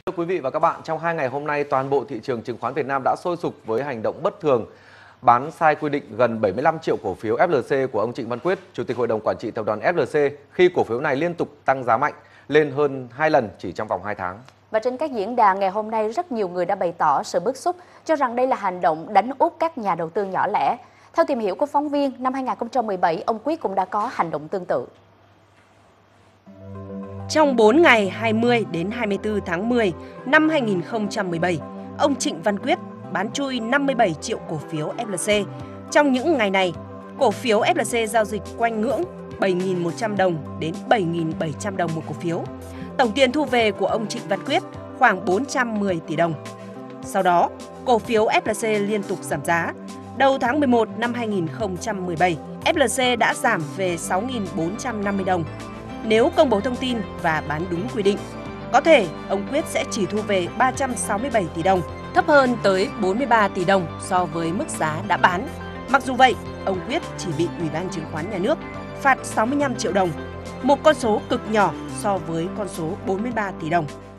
Thưa quý vị và các bạn, trong 2 ngày hôm nay, toàn bộ thị trường chứng khoán Việt Nam đã sôi sục với hành động bất thường bán sai quy định gần 75 triệu cổ phiếu FLC của ông Trịnh Văn Quyết, Chủ tịch Hội đồng Quản trị Tập đoàn FLC, khi cổ phiếu này liên tục tăng giá mạnh lên hơn 2 lần chỉ trong vòng 2 tháng. Và trên các diễn đàn ngày hôm nay, rất nhiều người đã bày tỏ sự bức xúc, cho rằng đây là hành động đánh úp các nhà đầu tư nhỏ lẻ. Theo tìm hiểu của phóng viên, năm 2017, ông Quyết cũng đã có hành động tương tự. Trong 4 ngày 20 đến 24 tháng 10 năm 2017, ông Trịnh Văn Quyết bán chui 57 triệu cổ phiếu FLC. Trong những ngày này, cổ phiếu FLC giao dịch quanh ngưỡng 7.100 đồng đến 7.700 đồng một cổ phiếu. Tổng tiền thu về của ông Trịnh Văn Quyết khoảng 410 tỷ đồng. Sau đó, cổ phiếu FLC liên tục giảm giá. Đầu tháng 11 năm 2017, FLC đã giảm về 6.450 đồng. Nếu công bố thông tin và bán đúng quy định, có thể ông Quyết sẽ chỉ thu về 367 tỷ đồng, thấp hơn tới 43 tỷ đồng so với mức giá đã bán. Mặc dù vậy, ông Quyết chỉ bị Ủy ban Chứng khoán Nhà nước phạt 65 triệu đồng, một con số cực nhỏ so với con số 43 tỷ đồng.